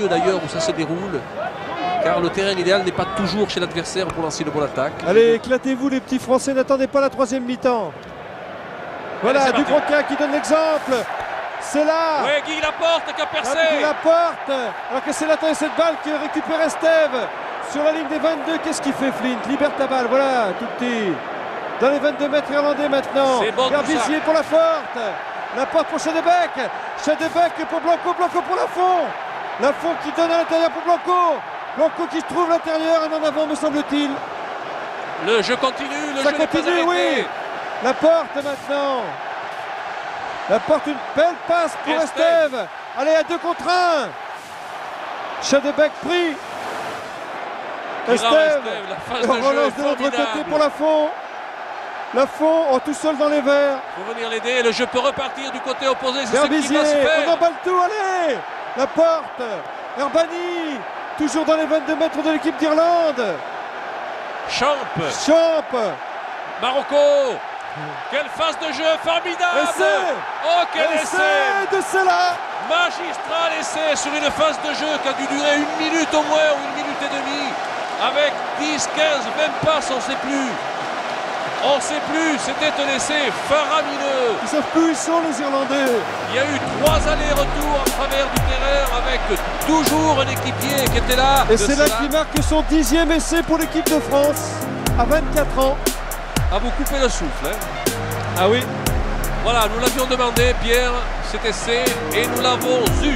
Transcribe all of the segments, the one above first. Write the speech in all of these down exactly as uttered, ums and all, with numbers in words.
lieu d'ailleurs où ça se déroule, car le terrain idéal n'est pas toujours chez l'adversaire pour lancer une bonne attaque. Allez, éclatez-vous les petits Français, n'attendez pas la troisième mi-temps. Voilà, Allez, Dubroca qui donne l'exemple. C'est là. Ouais, Guy Laporte qui a percé. Guy Laporte, alors que c'est là cette balle qui récupère Estève sur la ligne des vingt-deux. Qu'est-ce qu'il fait Flint? Libère ta balle, voilà, tout petit. Dans les vingt-deux mètres irlandais maintenant. C'est bon, Herbizier pour la forte. La porte pour Chadebec. Chadebec pour Blanco. Blanco pour Lafont. Lafont qui donne à l'intérieur pour Blanco. Blanco qui trouve l'intérieur et en avant me semble-t-il. Le jeu continue. Le Ça jeu continue, oui. La porte maintenant. La porte, une belle passe pour Estève. Estève. Allez, à deux contre un. Chadebec pris. Estève. On relance de l'autre côté pour Lafont. Lafont, oh, tout seul dans les verts. Il faut venir l'aider, le jeu peut repartir du côté opposé, c'est ce Herbizier, qui va se faire. On emballe tout, allez. La porte, Herbani, toujours dans les vingt-deux mètres de l'équipe d'Irlande. Champ. Champ. Marocco. Quelle phase de jeu formidable. Essai. Oh, quel essai, essai de cela. Magistral essai sur une phase de jeu qui a dû durer une minute au moins, ou une minute et demie. Avec dix, quinze, vingt passes, on ne sait plus. On ne sait plus, c'était un essai faramineux. Ils ne savent plus où ils sont les Irlandais. Il y a eu trois allers-retours à travers du terrain avec toujours un équipier qui était là. Et c'est là qu'il marque son dixième essai pour l'équipe de France à vingt-quatre ans. À vous couper le souffle. Hein. Ah oui. Voilà, nous l'avions demandé, Pierre, cet essai, et nous l'avons eu.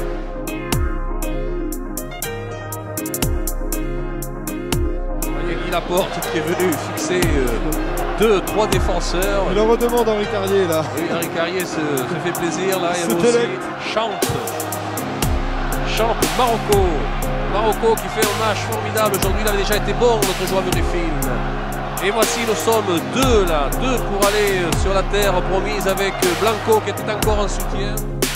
Guy Laporte qui est venu fixer euh, deux, trois défenseurs. Il en redemande Henri Carrier là. Oui, Henri Carrier se, se fait plaisir là. Il y a aussi Champ. Champ, Marocco. Marocco qui fait un match formidable aujourd'hui. Il avait déjà été bon, notre joueur du film. Et voici, nous sommes deux là, deux pour aller sur la terre promise avec Blanco qui était encore en soutien.